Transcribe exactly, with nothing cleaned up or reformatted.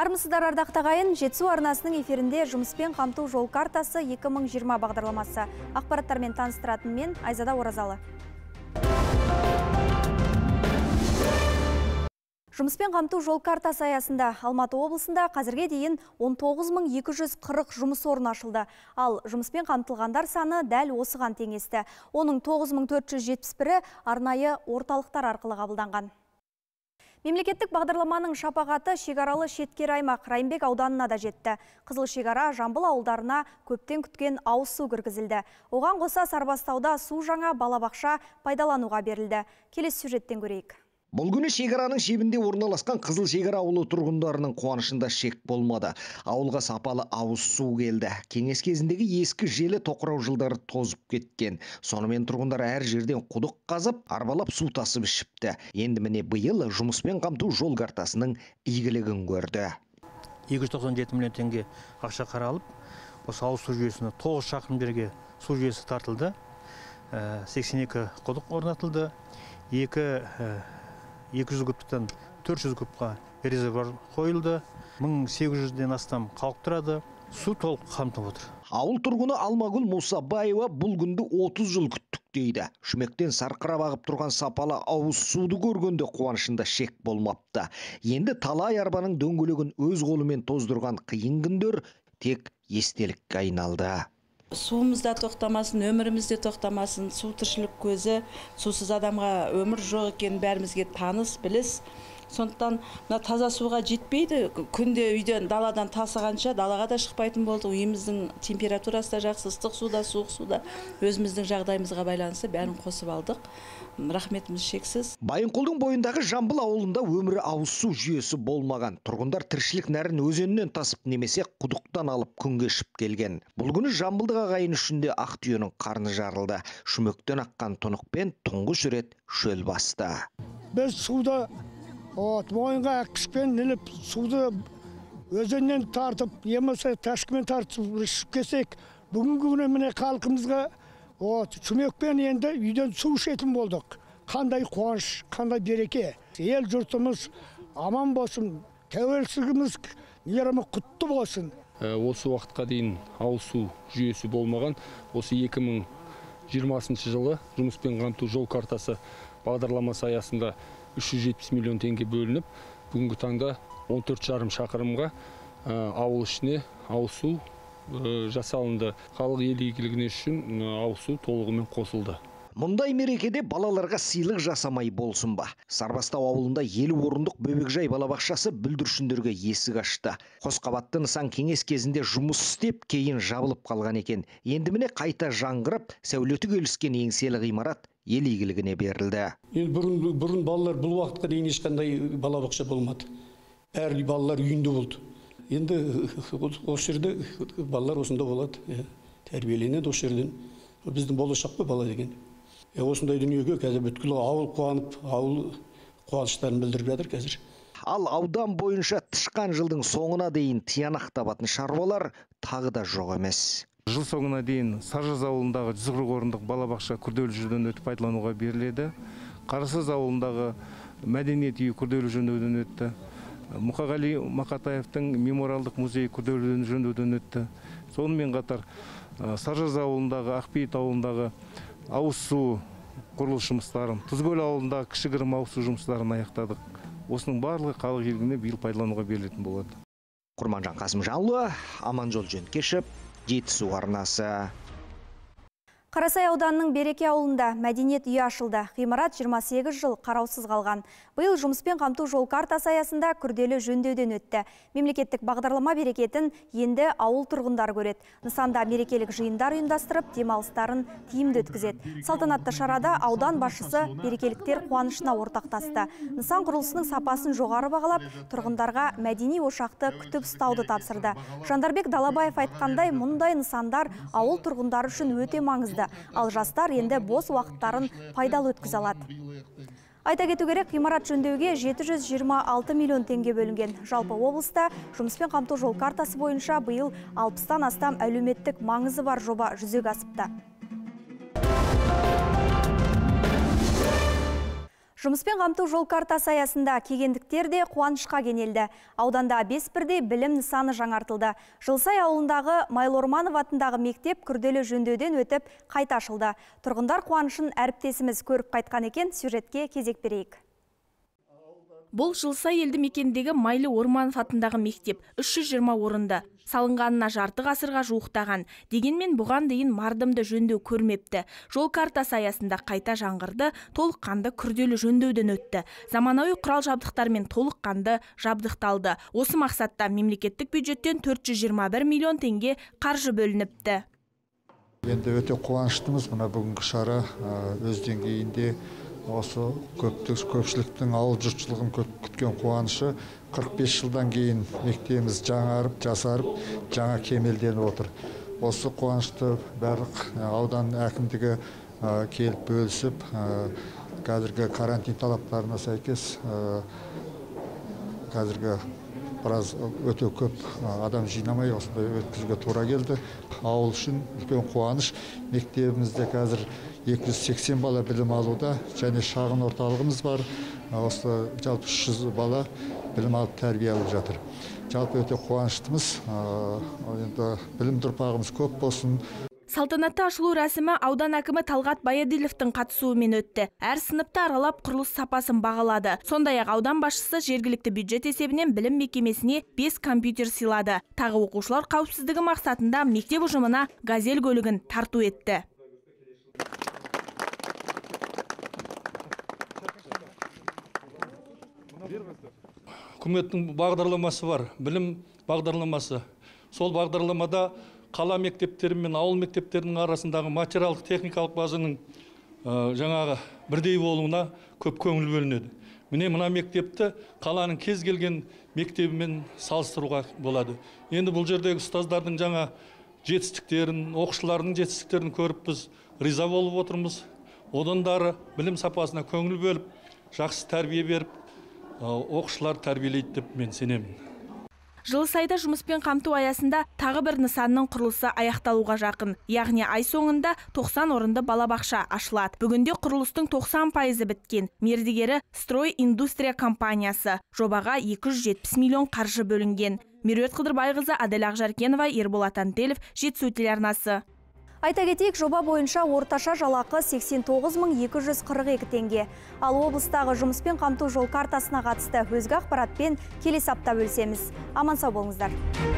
Армысыздар ардақ тағайын, Жетісу арнасының эфирінде жұмыспен қамту жол картасы екі мың жиырма бағдарламасы. Ақпараттармен таныстыратын мен Айзада Оразалы. Жұмыспен қамту жол картасы аясында Алматы облысында қазірге дейін он тоғыз мың екі жүз қырық жұмыс орны ашылды. Ал жұмыспен қамтылғандар саны дәл осыған теңесті. Оның тоғыз мың төрт жүз жетпіс бірі арнайы орталықтар арқылы қабылданған. Мемлекеттік бағдарламаның шапағаты шекаралы шеткер аймақ Райымбек ауданына да жетті. Қызыл шекара Жамбыл ауылдарына көптен күткен ауыз су кіргізілді. Оған қоса Сарбастауда су жаңа балабақша пайдалануға берілді. Келесі сюжеттен көрейік. Бұл күні шекараның шебінде орналасқан Қызыл шекара ауылы тұрғындарының қуанышында шек болмады. Ауылға сапалы ауыз су келді. Кеңес кезіндегі ескі желі тоқырау жылдары тозып кеткен. Сонымен тұрғындар әр жерден құдық қазып, арбалап су тасып ішіпті. Енді міне биыл жұмыспен қамту жол картасының игілігін көрді. екі жүз тоқсан жеті миллион теңге ақша қаралып, осы ауыз су жүйесіне тоғыз шақырым жерге су жүйесі тартылды. сексен екі құдық орнатылды. екі екі жүз кубтан төрт жүз кубқа резервуар қойылды. мың сегіз жүзден астам халық тұрады. Су толық қамтып отыр. Ауыл тұрғыны Алмагүл Мұсабаева бұл күнді отыз жыл күттік дейді. Шүмектен сарқырап ағып тұрған сапалы ауыз суды көргенде қуанышында шек болмапты. Енді талай арбаның дөңгелегін өз қолымен тоздырған қиын күндер тек естелікке айналды. Суымыз да тоқтамасын, өміріміз де тоқтамасын, су тіршілік көзі, сусыз адамға өмір жоқ екен бәрімізге таныс, біліс. Сондықтан таза суға жетпейді. Күнде үйден даладан тасығанша далаға да шықпайтын болды. Үйіміздің температурасы да жақсы, ыстық суда, суық суда. Өзіміздің жағдайымызға байланысты бәрін қосып алдық. Рахметіміз шексіз. Байынқұлдың бойындағы Жамбыл ауылында өмірі ауыз су жүйесі болмаған. Тұрғындар тіршілік нәрін өзеннен тасып немесе құдықтан алып күн кешіп келген. Бұл күні Жамбылдық ағайын үшінде ақ түйенің қарны жарылды. Шүмектен аққан тұнықпен тұңғыш рет шөл басты. Біз суда мойынға аққышпен іліп, суды өзеннен тартып, емесе ташкімен тартып ішіп кесек, бүгінгі күні міне халқымызға шүмекпен енді үйден су ішетін болдық. Қандай қуаныш, қандай береке. Ел жұртымыз аман болсын, тәуелсіздігіміз мейрамы құтты болсын. Осы уақытқа дейін ауыз су жүйесі болмаған. Осы екі мың жиырмасыншы жылы жұмыспен қамту жол картасы бағдарламасы аясында үш жүз жетпіс миллион теңге бөлініп, бүгінгі таңда он төрт жарым шақырымға ауыл ішіне ауыз су жасалынды. Халық ел игілігіне үшін ауыз су толығымен қосылды. Мұндай мерекеде балаларға сыйлық жасамай болсын ба? Сарбастау ауылында елу орындық бөбекжай балабақшасы бүлдіршіндерге есік ашты. Қосқабатты нысан кеңес кезінде жұмыс істеп, кейін жабылып қалған екен. Енді міне қайта жаңғырып, сәулеті келіскен еңселі ғимарат ел игілігіне берілді. Бұрын, бұрын балалар бұл уақытқа дейін ешқандай балабақша болмады. Әр балалар үйінде болды. Енді осы жерде балалар осында болады. Тәрбиеленеді осы жерден. Біздің болашақ қой бала деген. Осындай дүниеге қазір бүткіл ауыл қуанып, ауыл қуаныштарын білдіріп жатыр қазір. Ал аудан бойынша тышқан жылдың соңына дейін тиянақ табатын шаруалар тағы да жоқ емес. Жыл соңына дейін Саржаз ауылындағы жүз қырық орындық балабақша күрделі жөндеуден өтіп пайдалануға беріледі. Қарасаз ауылындағы мәдениет үйі күрделі жөндеуден өтті. Мұқағали Мақатаевтың мемориалдық музейі күрделі жөндеуден өтті. Сонымен қатар Саржаз ауылындағы, Ақбейіт ауылындағы ауыз су құрылыс жұмыстарын, Тұзкөл ауылындағы кішігірім ауыз су жұмыстарын аяқтадық. Осының барлығы халық игілігіне биыл пайдалануға берілетін болады. Құрманжан Қасымжанұлы, Аманжол Жөнкешев, Жетісу арнасы. Қарасай ауданының Береке ауылында мәдениет үйі ашылды. Ғимарат жиырма сегіз жыл қараусыз қалған. Биыл жұмыспен қамту жол картасы аясында күрделі жөндеуден өтті. Мемлекеттік бағдарлама берекетін енді ауыл тұрғындары көреді. Нысанда мерекелік жиындар ұйымдастырып, демалыстарын тиімді өткізеді. Салтанатты шарада аудан басшысы берекеліктер қуанышына ортақтасты. Нысан құрылысының сапасын жоғары бағалап, тұрғындарға мәдени ошақты күтіп ұстауды тапсырды. Жандарбек Далабаев айтқандай, мұндай нысандар ауыл тұрғындары үшін өте маңызды. Ал жастар енді бос уақыттарын пайдалы өткізе алады. Айта кету керек, ғимарат жөндеуге жеті жүз жиырма алты миллион теңге бөлінген. Жалпы облыста жұмыспен қамту жол картасы бойынша биыл алпыстан астам әлеуметтік маңызы бар жоба жүзеге асыпты. Жұмыспен қамту жол картасы аясында кегендіктер де қуанышқа кенелді. Ауданда бес бірдей білім нысаны жаңартылды. Жылсай ауылындағы Майлорманов атындағы мектеп күрделі жөндеуден өтіп қайта ашылды. Тұрғындар қуанышын әріптесіміз көріп қайтқан екен, сюжетке кезек берейік. Бұл Жылсай елді мекендегі Майлы Орманов атындағы мектеп үш жүз жиырма орынды. Салынғанына жарты ғасырға жуықтаған. Дегенмен бұған дейін мардымды жөндеу көрмепті. Жол картасы аясында қайта жаңғырды, толыққанды күрделі жөндеуден өтті. Заманауи құрал жабдықтармен толыққанды жабдықталды. Осы мақсатта мемлекеттік бюджеттен төрт жүз жиырма бір миллион теңге қаржы бөлініпті. Енді өте қуаныштымыз. Мына бүгінгі шара өз деңгейінде осы көпшіліктің ауыл жұртшылығын күткен қуанышы. қырық бес жылдан кейін мектебіміз жаңарып, жасарып, жаңа кемелденіп отыр. Осы қуанышты барлық аудан әкімдігі келіп бөлісіп, қазіргі карантин талаптарына сәйкес қазіргі біраз өте көп адам жинамай осындай өткізуге тура келді. Ауыл үшін үлкен қуаныш. Мектебімізде қазір екі жүз сексен бала білім алуда, және шағын орталығымыз бар. Осы жалпы үш жүз бала білім алып тәрбие алып жатыр. Жалпы өте қуаныштымыз. Енді білім ұрпағымыз көп болсын. Салтанатты ашылу рәсімі аудан әкімі Талғат Баядиловтың қатысуымен өтті. Әр сыныпты аралап құрылыс сапасын бағалады. Сондай-ақ аудан басшысы жергілікті бюджет есебінен білім мекемесіне бес компьютер сыйлады. Тағы оқушылар қауіпсіздігі мақсатында мектеп ұжымына газель көлігін тарту етті. Үкіметтің бағдарламасы бар, білім бағдарламасы. Сол бағдарламада қала мектептері мен ауыл мектептерінің арасындағы материалдық техникалық базаның жаңағы бірдей болуына көп көңіл бөлінеді. Міне мына мектепті қаланың кез келген мектебімен салыстыруға болады. Енді бұл жердегі ұстаздардың жаңа жетістіктерін, оқушылардың жетістіктерін көріп біз риза болып отырмыз. Одан дары білім сапасына көңіл бөліп, жақсы тәрбие беріп, оқушылар тәрбиелейді деп мен сенемін. Жылсайда жұмыспен қамту аясында тағы бір нысанның құрылысы аяқталуға жақын. Яғни ай соңында тоқсан орынды балабақша ашылады. Бүгінде құрылыстың тоқсан пайызы біткен. Мердігері Строй Индустрия компаниясы. Жобаға екі жүз жетпіс миллион қаржы бөлінген. Меруерт Қыдырбайқызы, Адель Ақжаркенова, Ерболат Антелев, Жетісу телеарнасы. Айта кетейік, жоба бойынша орташа жалақы сексен тоғыз мың екі жүз қырық екі теңге. Ал облыстағы жұмыспен қамту жол картасына қатысты өзге ақпаратпен келесі апта бөлісеміз. Аман сау болыңыздар.